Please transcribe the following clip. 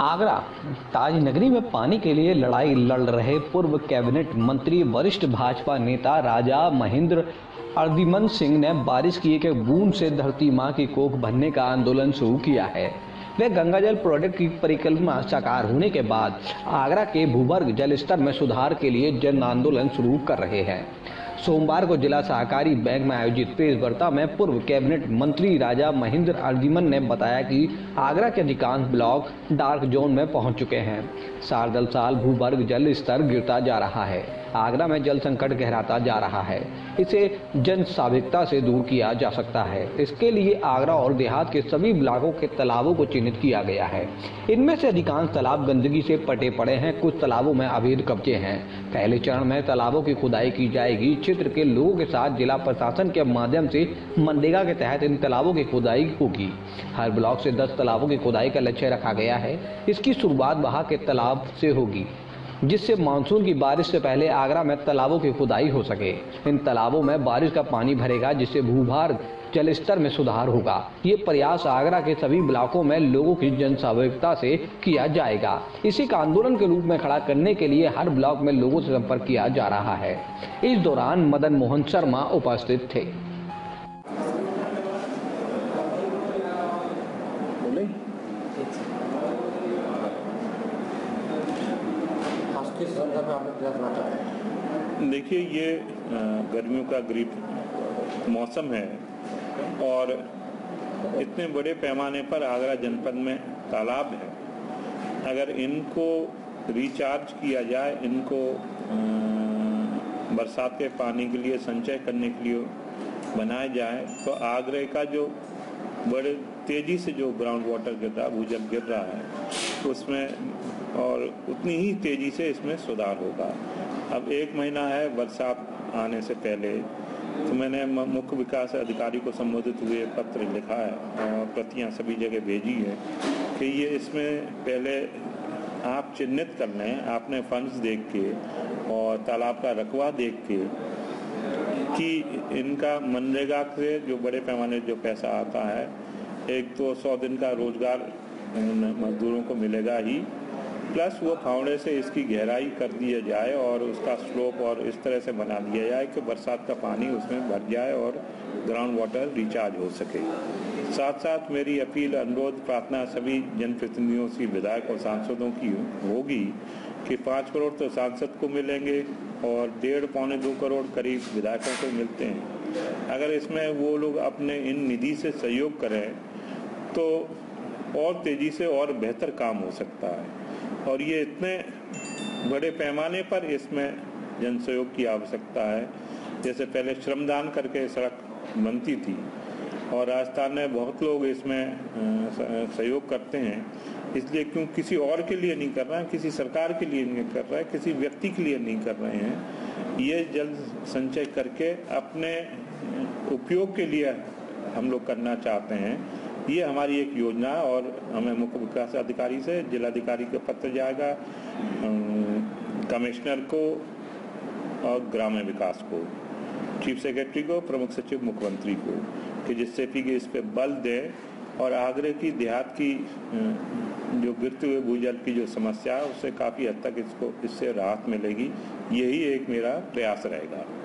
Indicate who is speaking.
Speaker 1: आगरा ताज नगरी में पानी के लिए लड़ाई लड़ रहे पूर्व कैबिनेट मंत्री वरिष्ठ भाजपा नेता राजा महेंद्र अर्दिमन सिंह ने बारिश की एक बूंद से धरती मां की कोख भरने का आंदोलन शुरू किया है। वे गंगाजल प्रोजेक्ट की परिकल्पना साकार होने के बाद आगरा के भूगर्भ जल स्तर में सुधार के लिए जन आंदोलन शुरू कर रहे हैं। सोमवार को जिला सहकारी बैंक में आयोजित प्रेस वार्ता में पूर्व कैबिनेट मंत्री राजा महेंद्र अर्दिमन ने बताया कि आगरा के अधिकांश ब्लॉक डार्क जोन में पहुंच चुके हैं। साल दर साल भूगर्भ जल स्तर गिरता जा रहा है। आगरा में जल संकट गहराता जा रहा है। इसे जन स्वाभाविकता से दूर किया जा सकता है। इसके लिए आगरा और देहात के सभी ब्लॉकों के तालाबों को चिन्हित किया गया है। इनमें से अधिकांश तालाब गंदगी से पटे पड़े हैं। कुछ तालाबों में अवैध कब्जे हैं। पहले चरण में तालाबों की खुदाई की जाएगी। क्षेत्र के लोगों के साथ जिला प्रशासन के माध्यम से मनरेगा के तहत इन तालाबों की खुदाई होगी। हर ब्लॉक से 10 तालाबों की खुदाई का लक्ष्य रखा गया है। इसकी शुरुआत वहां के तालाब से होगी, जिससे मानसून की बारिश से पहले आगरा में तालाबों की खुदाई हो सके। इन तालाबों में बारिश का पानी भरेगा, जिससे भूभार जल स्तर में सुधार होगा। ये प्रयास आगरा के सभी ब्लॉकों में लोगों की जन सहभागिता से किया जाएगा। इसी का आंदोलन के रूप में खड़ा करने के लिए हर ब्लॉक में लोगों से संपर्क किया जा रहा है। इस दौरान मदन मोहन शर्मा उपस्थित थे।
Speaker 2: देखिए, ये गर्मियों का करीब मौसम है और इतने बड़े पैमाने पर आगरा जनपद में तालाब है। अगर इनको रिचार्ज किया जाए, इनको बरसात के पानी के लिए संचय करने के लिए बनाया जाए, तो आगरा का जो बड़े तेजी से जो ग्राउंड वाटर गिर रहा, भूजल गिर रहा है, उसमें और उतनी ही तेजी से इसमें सुधार होगा। अब 1 महीना है बरसात आने से पहले, तो मैंने मुख्य विकास अधिकारी को संबोधित हुए पत्र लिखा है और प्रतियां सभी जगह भेजी है कि ये इसमें पहले आप चिन्हित कर लें, आपने फंड्स देख के और तालाब का रकबा देख के कि इनका मनरेगा से जो बड़े पैमाने जो पैसा आता है, एक तो 100 दिन का रोजगार मजदूरों को मिलेगा ही, प्लस वो फावड़े से इसकी गहराई कर दिया जाए और उसका स्लोप और इस तरह से बना दिया जाए कि बरसात का पानी उसमें भर जाए और ग्राउंड वाटर रिचार्ज हो सके। साथ साथ मेरी अपील, अनुरोध, प्रार्थना सभी जनप्रतिनिधियों से, विधायक और सांसदों की होगी कि 5 करोड़ तो सांसद को मिलेंगे और 1.5 पौने 2 करोड़ करीब विधायकों को मिलते हैं। अगर इसमें वो लोग अपने इन निधि से सहयोग करें तो और तेजी से और बेहतर काम हो सकता है। और ये इतने बड़े पैमाने पर इसमें जन सहयोग की आवश्यकता है। जैसे पहले श्रमदान करके सड़क बनती थी और राजस्थान में बहुत लोग इसमें सहयोग करते हैं, इसलिए क्यों किसी और के लिए नहीं कर रहे हैं, किसी सरकार के लिए नहीं कर रहे हैं, किसी व्यक्ति के लिए नहीं कर रहे हैं। ये जल संचय करके अपने उपयोग के लिए हम लोग करना चाहते हैं। ये हमारी एक योजना और हमें मुख्य विकास अधिकारी से जिलाधिकारी का पत्र जाएगा, कमिश्नर को और ग्राम्य विकास को, चीफ सेक्रेटरी को, प्रमुख सचिव मुख्यमंत्री को, कि जिससे कि इस पे बल दें और आगरे की देहात की जो गिरते हुए भूजल की जो समस्या है उससे काफ़ी हद तक इससे राहत मिलेगी। यही एक मेरा प्रयास रहेगा।